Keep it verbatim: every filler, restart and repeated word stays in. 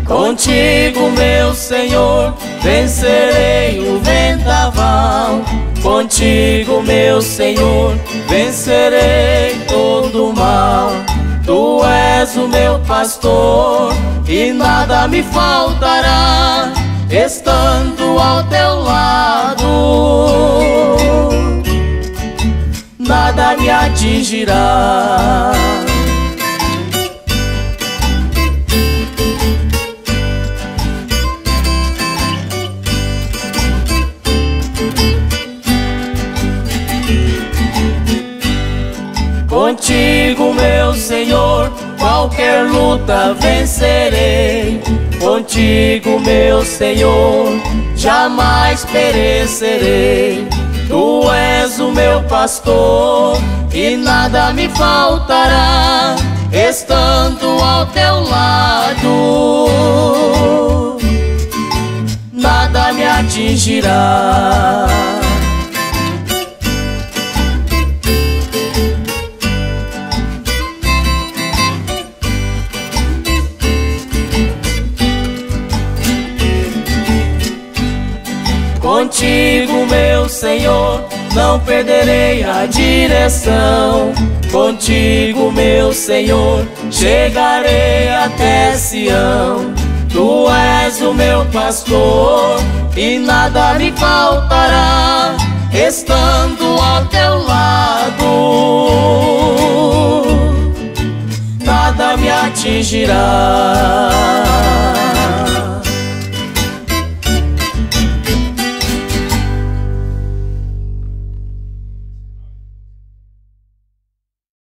Contigo, meu Senhor, vencerei o vendaval. Contigo, meu Senhor, vencerei todo o mal. Tu és o meu pastor e nada me faltará, estando ao teu lado, nada me atingirá. Contigo, meu Senhor, qualquer luta vencerei. Contigo, meu Senhor, jamais perecerei. Tu és o meu pastor e nada me faltará, estando ao teu lado, nada me atingirá. Contigo, meu Senhor, não perderei a direção. Contigo, meu Senhor, chegarei até Sião. Tu és o meu pastor e nada me faltará, estando ao teu lado, nada me atingirá.